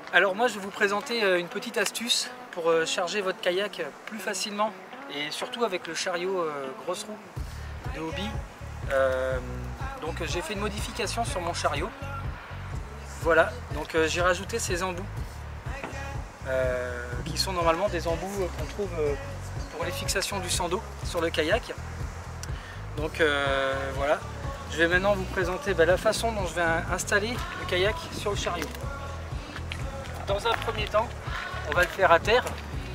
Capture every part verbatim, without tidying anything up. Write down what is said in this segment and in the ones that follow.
Alors moi je vais vous présenter une petite astuce pour charger votre kayak plus facilement et surtout avec le chariot euh, grosse roue de Hobie. Euh, donc j'ai fait une modification sur mon chariot. Voilà, donc euh, j'ai rajouté ces embouts euh, qui sont normalement des embouts qu'on trouve euh, pour les fixations du sando sur le kayak. Donc euh, voilà, je vais maintenant vous présenter bah, la façon dont je vais installer le kayak sur le chariot. Dans un premier temps, on va le faire à terre.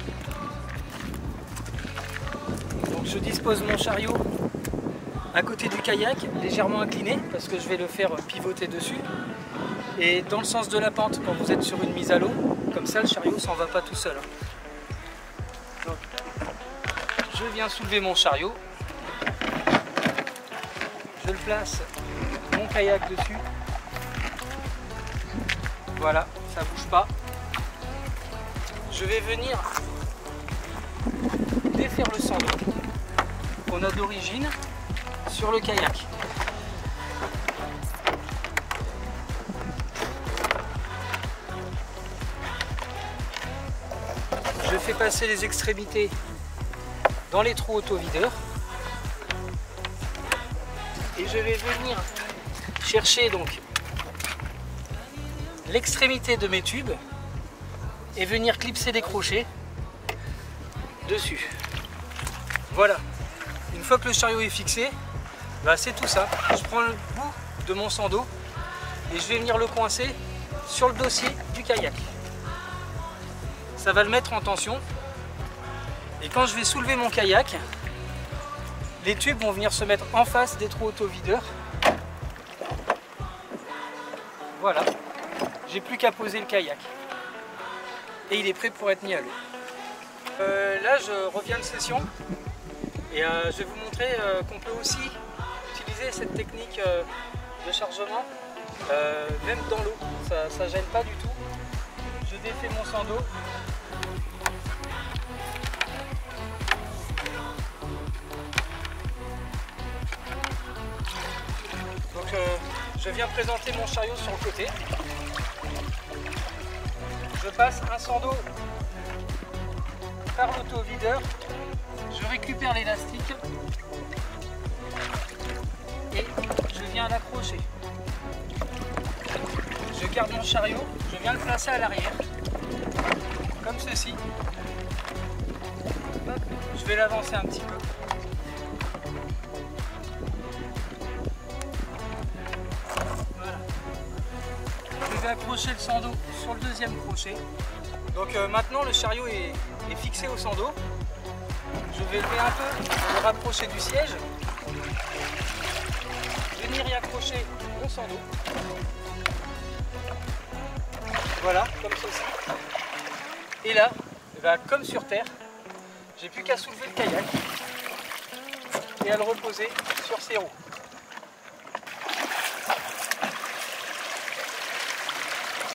Donc je dispose mon chariot à côté du kayak, légèrement incliné, parce que je vais le faire pivoter dessus. Et dans le sens de la pente, quand vous êtes sur une mise à l'eau, comme ça le chariot s'en va pas tout seul. Donc, je viens soulever mon chariot. Je le place, mon kayak dessus. Voilà, ça bouge pas. Je vais venir défaire le sando qu'on a d'origine sur le kayak. Je fais passer les extrémités dans les trous auto-videurs et je vais venir chercher donc l'extrémité de mes tubes et venir clipser des crochets dessus. Voilà, une fois que le chariot est fixé, bah c'est tout ça. Je prends le bout de mon sando et je vais venir le coincer sur le dossier du kayak. Ça va le mettre en tension et quand je vais soulever mon kayak, les tubes vont venir se mettre en face des trous auto-videurs. Voilà, j'ai plus qu'à poser le kayak et il est prêt pour être mis à l'eau. Euh, là je reviens de session et euh, je vais vous montrer euh, qu'on peut aussi utiliser cette technique euh, de chargement euh, même dans l'eau, ça ne gêne pas du tout. Je défais mon sando. Donc euh, je viens présenter mon chariot sur le côté. Je passe un sando par l'auto-videur, je récupère l'élastique et je viens l'accrocher. Je garde mon chariot, je viens le placer à l'arrière, comme ceci. Hop, je vais l'avancer un petit peu. Voilà. Je vais accrocher le sando sur le deuxième crochet. Donc euh, maintenant le chariot est, est fixé au sando. Je vais lever un peu, le rapprocher du siège, venir y accrocher mon sando. Voilà, comme ceci. Et là, eh ben, comme sur terre, j'ai plus qu'à soulever le kayak et à le reposer sur ses roues.